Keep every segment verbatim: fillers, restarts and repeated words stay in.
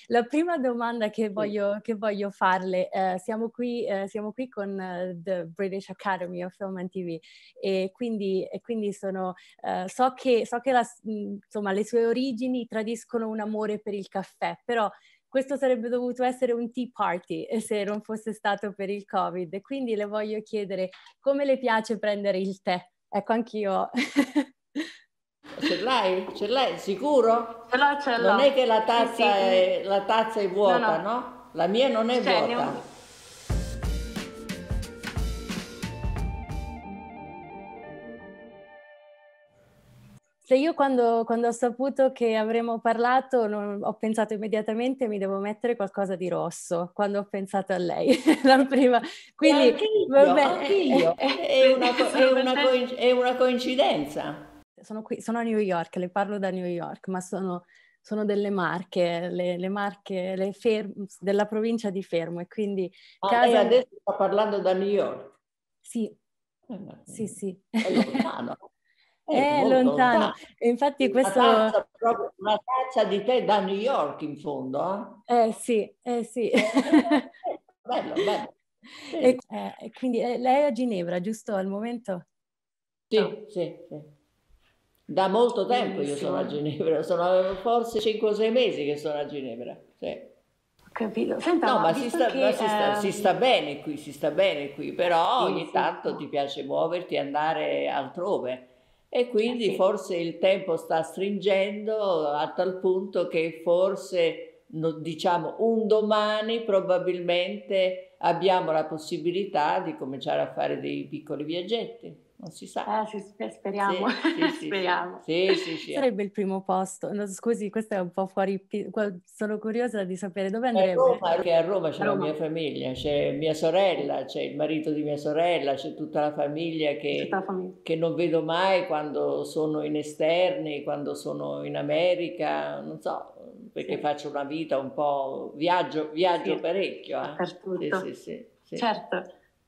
la prima domanda che Sì. voglio, che voglio farle, eh, siamo qui, eh, siamo qui con eh, The British Academy of Film and T V e quindi, e quindi sono, eh, so che, so che la, mh, insomma, le sue origini tradiscono un amore per il caffè, però questo sarebbe dovuto essere un tea party se non fosse stato per il Covid. Quindi le voglio chiedere come le piace prendere il tè. Ecco, anch'io. Ce l'hai? Ce l'hai? Sicuro? Ce l'ho, ce Non l'ho. è che la Sì, tazza, sì. è, la tazza è vuota, No, no. no? La mia non è Cioè, ne vuota. ho- Se io quando, quando ho saputo che avremmo parlato non- ho pensato immediatamente mi devo mettere qualcosa di rosso, quando ho pensato a lei, la prima. E Quindi, anch'io, vabbè, anch'io. eh, eh, È una, co- è Sono una contenta. coin- è una coincidenza. sono qui, sono a New York, le parlo da New York, ma sono, sono delle Marche, le, le Marche le Fer- della provincia di Fermo e quindi Ma lei casa... adesso sta parlando da New York. Sì, Eh, ma- sì, sì. È lontano. È È molto lontano. lontano. E infatti Una questo... tazza, proprio, una tazza di tè da New York in fondo. Eh sì, eh sì. Eh? Eh, bello, bello. E, Sì. eh, e quindi eh, lei è a Ginevra, giusto al momento? Sì, sì, sì. Da molto tempo io sono a Benissimo. Ginevra, sono forse cinque o sei mesi che sono a Ginevra. Sì. Ho capito. Senta, No, ma ma si visto sta, ma che... si sta, si sta ehm, bene qui, si sta bene qui, però sì, ogni sì, tanto ti piace muoverti e andare altrove. E eh, quindi sì. forse il tempo sta stringendo a tal punto che forse, no- diciamo, un domani probabilmente abbiamo la possibilità di cominciare a fare dei piccoli viaggetti, non si sa. Eh, sì, spe- speriamo. Sì, sì, sì, sì, Speriamo. sì, sì, sì. Sarebbe il primo posto. No, scusi, questo è un po' fuori... pi- qua- Sono curiosa di sapere dove A andrebbe. Roma, perché a Roma c'è A la mia Roma. famiglia, c'è mia sorella, c'è il marito di mia sorella, c'è tutta la famiglia Tutta la che, famiglia. che non vedo mai quando sono in esterni, quando sono in America, non so, perché Sì, faccio una vita un po', viaggio, viaggio sì, parecchio, eh? Sì, sì, dappertutto. sì, sì. Certo,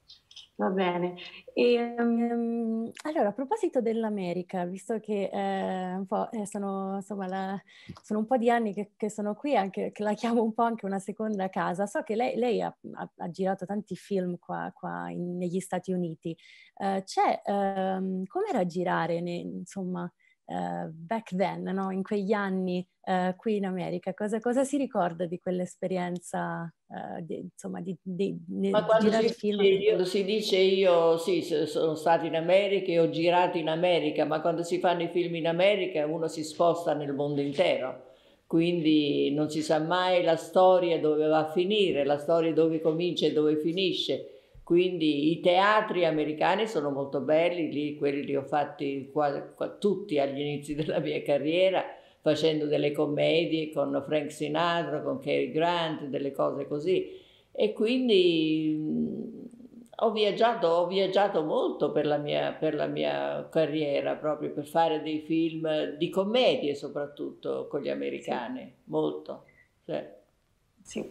va bene. E, Ehm, allora, a proposito dell'America, visto che eh, un po', eh, sono, insomma, la- sono un po' di anni che, che sono qui, anche, che la chiamo un po' anche una seconda casa, so che lei, lei ha, ha- ha girato tanti film qua, qua in- negli Stati Uniti. Eh, c'è, ehm, com'era girare, ne- insomma, eh, back then, no? In quegli anni eh, qui in America? Cosa, cosa si ricorda di quell'esperienza, eh, di, insomma, di, di- di- Ma di quando girare si film? dice, quando si dice io, sì, so- sono stato in America e ho girato in America, ma quando si fanno i film in America uno si sposta nel mondo intero, quindi non si sa mai la storia dove va a finire, la storia dove comincia e dove finisce. Quindi i teatri americani sono molto belli, lì, quelli li ho fatti qua- qua- tutti agli inizi della mia carriera, facendo delle commedie con Frank Sinatra, con Cary Grant, delle cose così. E quindi mh, ho viaggiato, ho viaggiato molto per la mia, per la mia carriera, proprio per fare dei film di commedie soprattutto con gli sì, americani, molto. Sì. sì.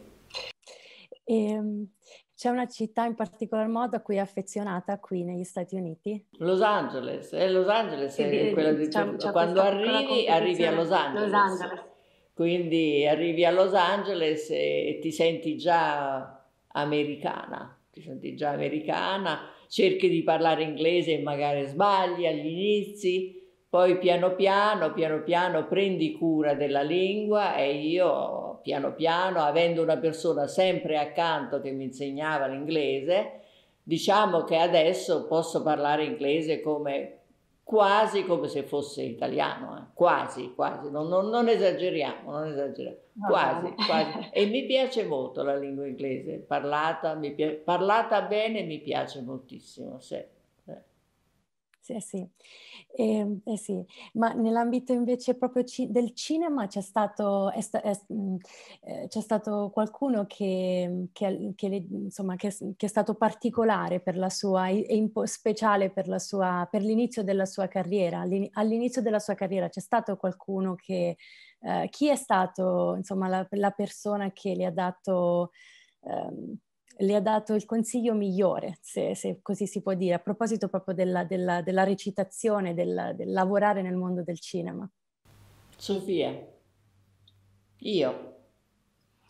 Ehm, c'è una città in particolar modo a cui è affezionata qui negli Stati Uniti? Los Angeles, e Los Angeles Sì, è quella di- di, c'è, per- c'è quando questa piccola arrivi, arrivi a Los competizione. Los Angeles. Angeles. Quindi arrivi a Los Angeles e ti senti già americana, ti senti già americana, cerchi di parlare inglese e magari sbagli agli inizi, poi piano piano, piano piano prendi cura della lingua e io piano piano, avendo una persona sempre accanto che mi insegnava l'inglese, diciamo che adesso posso parlare inglese come quasi come se fosse italiano, eh. Quasi, quasi, non, non- non esageriamo, non esageriamo, Va quasi, bene. quasi. E mi piace molto la lingua inglese, parlata, mi pia- parlata bene mi piace moltissimo, sì, sì. Sì, eh sì. Ehm, eh sì. Ma nell'ambito invece proprio ci- del cinema c'è stato, è sta- è- mh, eh, c'è stato qualcuno che, che- che le- insomma, che, che è stato particolare per la sua, e in po- speciale per la sua, per l'inizio della sua carriera. All'ini- All'inizio della sua carriera c'è stato qualcuno che, eh, chi è stato, insomma, la, la persona che le ha dato, ehm, le ha dato il consiglio migliore, se, se così si può dire, a proposito proprio della, della- della recitazione, del, del lavorare nel mondo del cinema. Sofia, io,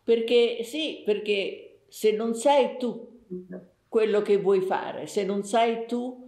Perché sì, perché se non sei tu quello che vuoi fare, se non sai tu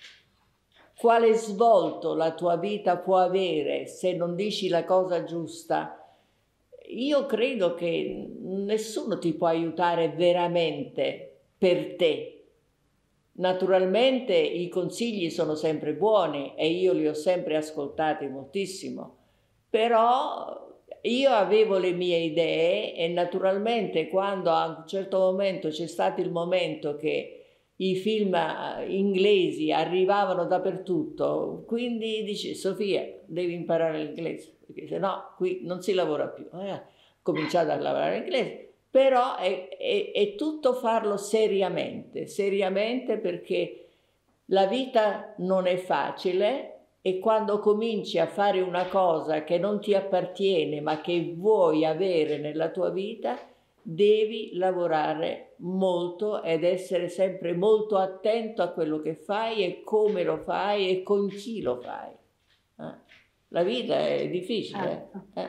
quale svolto la tua vita può avere se non dici la cosa giusta, io credo che nessuno ti può aiutare veramente per te. Naturalmente i consigli sono sempre buoni e io li ho sempre ascoltati moltissimo, però io avevo le mie idee e naturalmente quando a un certo momento c'è stato il momento che i film inglesi arrivavano dappertutto, quindi dici Sofia devi imparare l'inglese perché sennò qui non si lavora più. Eh, ho cominciato a lavorare l'inglese, però è, è, è tutto farlo seriamente, seriamente perché la vita non è facile e quando cominci a fare una cosa che non ti appartiene ma che vuoi avere nella tua vita, devi lavorare molto ed essere sempre molto attento a quello che fai e come lo fai e con chi lo fai. Eh? La vita è difficile. Eh?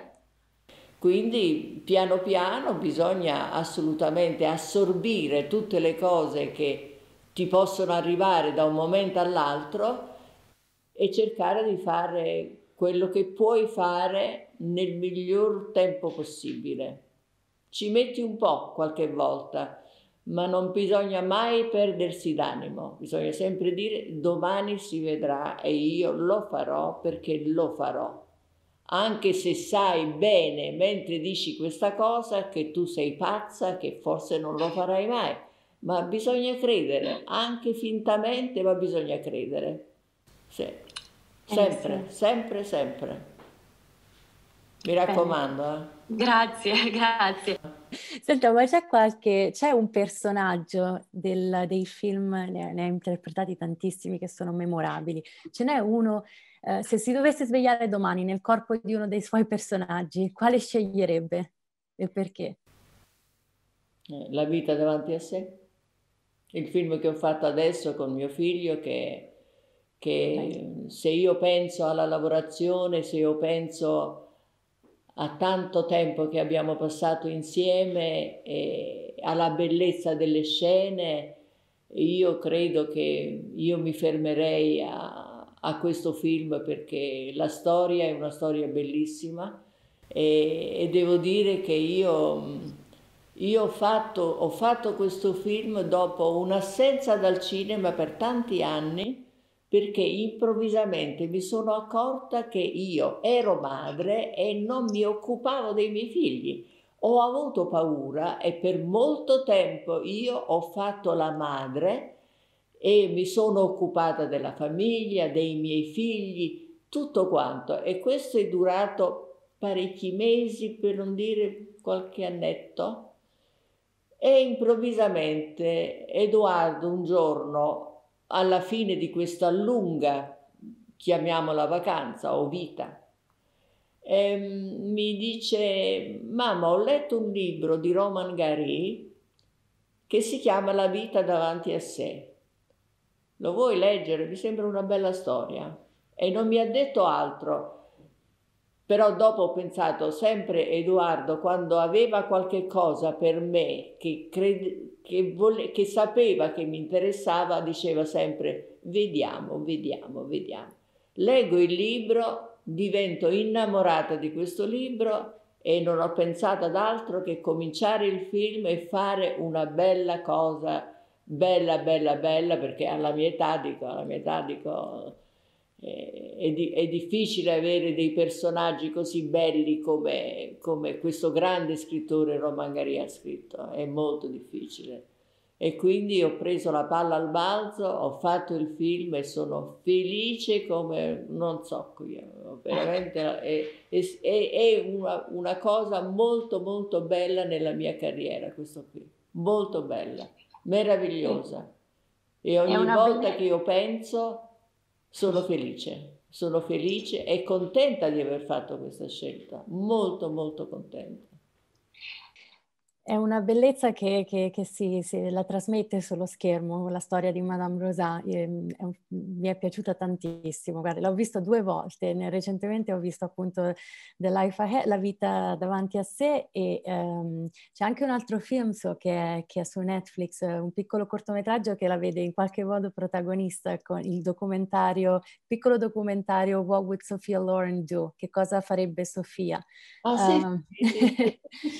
Quindi piano piano bisogna assolutamente assorbire tutte le cose che ti possono arrivare da un momento all'altro e cercare di fare quello che puoi fare nel miglior tempo possibile. Ci metti un po' qualche volta, ma non bisogna mai perdersi d'animo, bisogna sempre dire domani si vedrà e io lo farò perché lo farò. Anche se sai bene mentre dici questa cosa che tu sei pazza, che forse non lo farai mai, ma bisogna credere, anche fintamente, ma bisogna credere. Sì. Sempre, eh sì. sempre, sempre. Mi raccomando. Eh. Grazie, grazie. Senta, ma c'è qualche, c'è un personaggio del, dei film, ne, ne ha interpretati tantissimi che sono memorabili, ce n'è uno, eh, se si dovesse svegliare domani nel corpo di uno dei suoi personaggi, quale sceglierebbe e perché? La vita davanti a sé. Il film che ho fatto adesso con mio figlio che, che se io penso alla lavorazione, se io penso a tanto tempo che abbiamo passato insieme e alla bellezza delle scene, io credo che io mi fermerei a, a questo film perché la storia è una storia bellissima e, e devo dire che io... Io ho fatto, ho fatto questo film dopo un'assenza dal cinema per tanti anni perché improvvisamente mi sono accorta che io ero madre e non mi occupavo dei miei figli. Ho avuto paura e per molto tempo io ho fatto la madre e mi sono occupata della famiglia, dei miei figli, tutto quanto. E questo è durato parecchi mesi, per non dire qualche annetto. E improvvisamente Edoardo un giorno, alla fine di questa lunga, chiamiamola vacanza o vita, ehm, mi dice: mamma, ho letto un libro di Roman Gary che si chiama La vita davanti a sé. Lo vuoi leggere? Mi sembra una bella storia. E non mi ha detto altro. Però dopo ho pensato sempre Edoardo, quando aveva qualche cosa per me che, cred- che, vole- che sapeva che mi interessava, diceva sempre vediamo, vediamo, vediamo. Leggo il libro, divento innamorata di questo libro e non ho pensato ad altro che cominciare il film e fare una bella cosa, bella, bella, bella, perché alla mia età dico, alla mia età dico... È, di, è difficile avere dei personaggi così belli come, come questo grande scrittore Roman Gary ha scritto, è molto difficile. E quindi ho preso la palla al balzo, ho fatto il film e sono felice come non so, veramente è, è, è una, una cosa molto molto bella nella mia carriera, questo qui, molto bella, meravigliosa. E ogni volta bella... che io penso sono felice, sono felice e contenta di aver fatto questa scelta, molto molto contenta. È una bellezza che, che, che si, si la trasmette sullo schermo, la storia di Madame Rosa. È un, mi è piaciuta tantissimo. Guarda, l'ho visto due volte. Recentemente ho visto appunto The Life Ahead, La vita davanti a sé, e um, c'è anche un altro film so, che, è, che è su Netflix, un piccolo cortometraggio che la vede in qualche modo protagonista con il documentario, piccolo documentario What Would Sophia Loren Do? Che cosa farebbe Sofia? Ah sì, Um, sì, sì,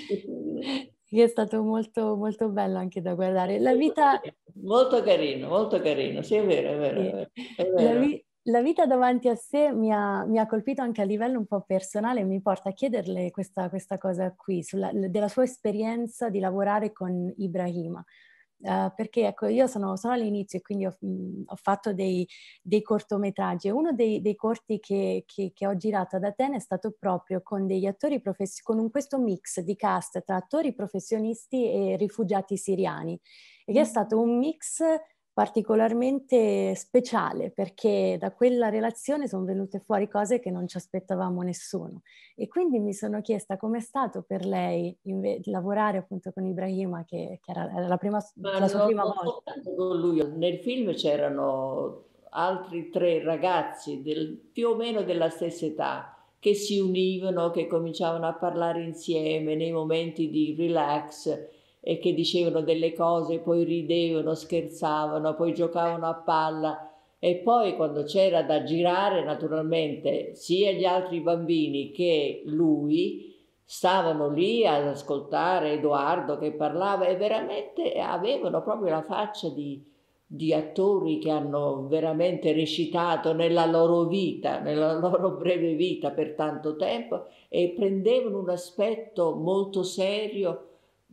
sì. che è stato molto, molto bello anche da guardare. La vita... Molto carino, molto carino, sì è vero, è vero, Sì. è vero. È La, vero. vi- la vita davanti a sé mi ha, mi ha colpito anche a livello un po' personale e mi porta a chiederle questa, questa cosa qui, sulla, della sua esperienza di lavorare con Ibrahima. Uh, perché ecco, io sono, sono all'inizio e quindi ho, mh, ho fatto dei, dei cortometraggi, e uno dei, dei corti che, che, che ho girato ad Atene è stato proprio con degli attori professionisti, con un, questo mix di cast tra attori professionisti e rifugiati siriani, e che è stato un mix particolarmente speciale, perché da quella relazione sono venute fuori cose che non ci aspettavamo nessuno. E quindi mi sono chiesta com'è stato per lei lavorare appunto con Ibrahima, che, che era, era la, prima, Ma la sua non, prima non volta. soltanto con lui, nel film c'erano altri tre ragazzi del, più o meno della stessa età che si univano, che cominciavano a parlare insieme nei momenti di relax e che dicevano delle cose, poi ridevano, scherzavano, poi giocavano a palla. E poi quando c'era da girare, naturalmente, sia gli altri bambini che lui stavano lì ad ascoltare Edoardo che parlava, e veramente avevano proprio la faccia di, di attori che hanno veramente recitato nella loro vita, nella loro breve vita per tanto tempo, e prendevano un aspetto molto serio,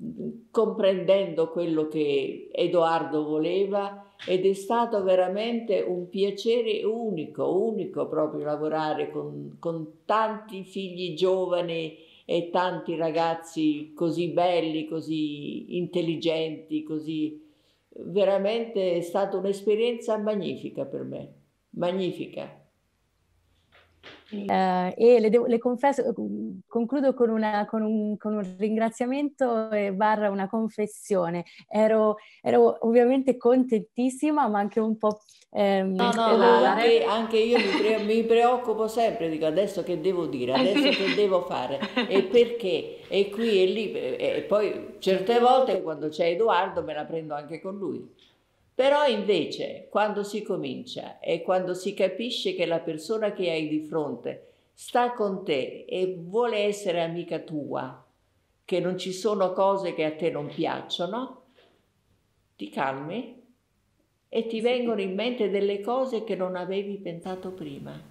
comprendendo quello che Edoardo voleva, ed è stato veramente un piacere unico, unico proprio lavorare con, con tanti figli giovani e tanti ragazzi così belli, così intelligenti, così veramente è stata un'esperienza magnifica per me, magnifica. Eh, e le, devo, le confesso, concludo con, una, con, un, con un ringraziamento e barra una confessione. Ero, ero ovviamente contentissima, ma anche un po'... Ehm, No, no, ma anche, anche io mi, pre- mi preoccupo sempre, dico adesso che devo dire, adesso che devo fare, e perché, e qui e lì, e, e poi certe volte quando c'è Edoardo me la prendo anche con lui. Però invece quando si comincia e quando si capisce che la persona che hai di fronte sta con te e vuole essere amica tua, che non ci sono cose che a te non piacciono, ti calmi e ti vengono in mente delle cose che non avevi pensato prima,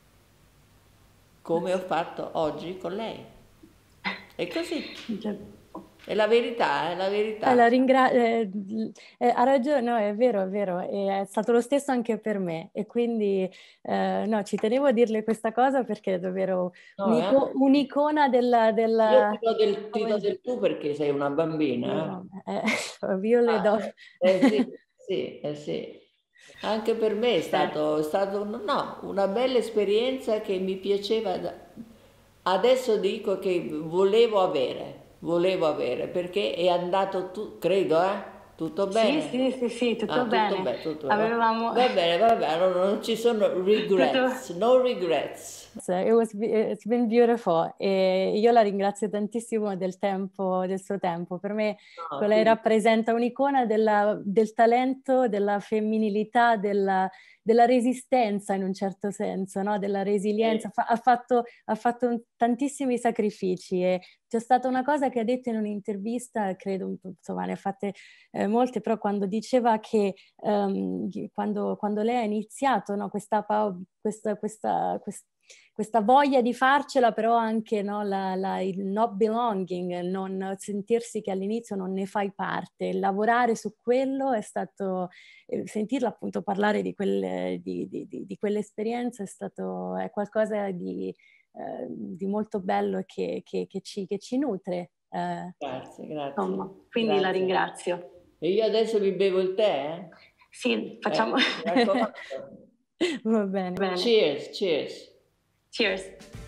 come ho fatto oggi con lei. È così. È la verità, è la verità. Eh, la ringra- eh, eh, ha ragione, no, è vero, è vero, e è stato lo stesso anche per me, e quindi eh, no, ci tenevo a dirle questa cosa perché è davvero No, un'ico- eh? un'icona della... Io della... ti do del, ti do del tu perché sei una bambina. Eh, io le Ah, do... eh sì, sì, eh sì. Anche per me è stato, è stato un- no, una bella esperienza che mi piaceva. da- Adesso dico che volevo avere, volevo avere, perché è andato tu, credo, eh? Tutto Sì, bene? sì, sì, sì, tutto Ah, tutto bene. bene, tutto bene. Avevamo Va bene, va bene, non, non ci sono tutto... regrets, no regrets. It was, it's been beautiful, e io la ringrazio tantissimo del tempo, del suo tempo. Per me No, lei quindi, rappresenta un'icona della- del talento, della femminilità, della, della resistenza in un certo senso, no? Della resilienza. eh, Fa- ha fatto, ha fatto un- tantissimi sacrifici, e c'è stata una cosa che ha detto in un'intervista, credo, insomma, ne ha fatte eh, molte, però quando diceva che ehm, quando, quando lei ha iniziato, no, questa, pau- questa, questa, questa questa voglia di farcela, però anche no, la, la, il not belonging, il non sentirsi che all'inizio non ne fai parte, lavorare su quello è stato, eh, sentirla appunto parlare di, quelle, di, di, di, di quell'esperienza è stato è qualcosa di, eh, di molto bello e che, che, che, ci, che ci nutre. Eh. grazie, grazie, Insomma, quindi la grazie. ringrazio. E io adesso mi bevo il tè, Sì, eh? facciamo... Eh, mi raccomando. Va bene. Bene. Cheers, cheers. Cheers.